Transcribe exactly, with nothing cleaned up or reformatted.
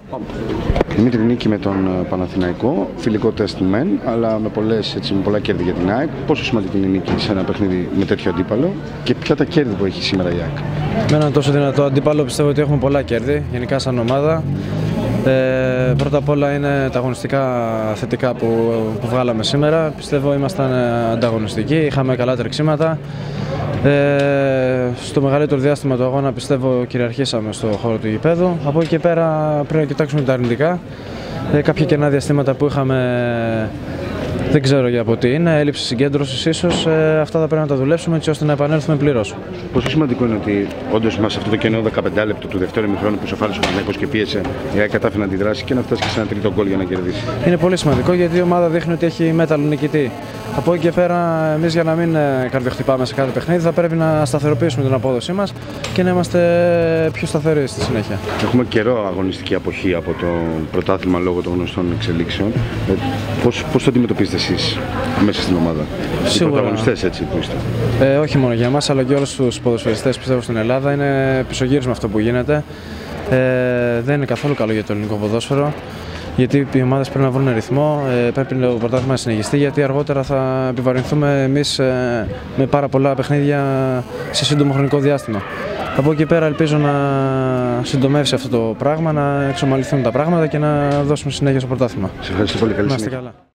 Δημήτρη, νίκη με τον Παναθηναϊκό, φιλικό τεστ μεν, αλλά με, πολλές, έτσι, με πολλά κέρδη για την ΑΕΚ. Πόσο σημαντική είναι η νίκη σε ένα παιχνίδι με τέτοιο αντίπαλο και ποια τα κέρδη που έχει σήμερα η ΑΕΚ? Με έναν τόσο δυνατό αντίπαλο πιστεύω ότι έχουμε πολλά κέρδη, γενικά σαν ομάδα. Ε, πρώτα απ' όλα είναι τα αγωνιστικά θετικά που, που βγάλαμε σήμερα. Πιστεύω ήμασταν ανταγωνιστικοί, είχαμε καλά τρεξίματα. Ε, στο μεγαλύτερο διάστημα του αγώνα πιστεύω κυριαρχήσαμε στο χώρο του γηπέδου. Από εκεί και πέρα πρέπει να κοιτάξουμε τα αρνητικά. Ε, κάποια κενά διαστήματα που είχαμε, δεν ξέρω για από τι είναι, έλλειψη συγκέντρωσης ίσως, ε, αυτά θα πρέπει να τα δουλέψουμε έτσι ώστε να επανέλθουμε πλήρως. Πόσο σημαντικό είναι ότι όντως μας αυτό το κενό δεκαπέντε λεπτό του δεύτερου ημιχρόνου που σοφάρισε ο Παναθηναϊκός και πίεσε, η ΑΕΚ κατάφερε να αντιδράσει και να φτάσει και σε ένα τρίτο γκολ για να κερδίσει? Είναι πολύ σημαντικό γιατί η ομάδα δείχνει ότι έχει μέταλλο νικητή. Από εκεί και πέρα, εμείς για να μην καρδιοχτυπάμε σε κάθε παιχνίδι, θα πρέπει να σταθεροποιήσουμε την απόδοσή μας και να είμαστε πιο σταθεροί στη συνέχεια. Έχουμε καιρό αγωνιστική αποχή από το πρωτάθλημα λόγω των γνωστών εξελίξεων. Ε, πώς, πώς το αντιμετωπίζετε εσείς μέσα στην ομάδα? Σίγουρα. Οι πρωταγωνιστές έτσι που είστε. Ε, όχι μόνο για εμάς, αλλά και όλους τους ποδοσφαιριστές πιστεύω στην Ελλάδα. Είναι πισωγύρισμα αυτό που γίνεται. Ε, δεν είναι καθόλου καλό για το ελληνικό ποδόσφαιρο. Γιατί οι ομάδες πρέπει να βρουν ρυθμό, πρέπει το πρωτάθλημα να συνεχιστεί, γιατί αργότερα θα επιβαρυνθούμε εμείς με πάρα πολλά παιχνίδια σε σύντομο χρονικό διάστημα. Από εκεί πέρα ελπίζω να συντομεύσει αυτό το πράγμα, να εξομαλυνθούν τα πράγματα και να δώσουμε συνέχεια στο πρωτάθλημα. Σε ευχαριστώ πολύ. Καλή συνέχεια. Καλά.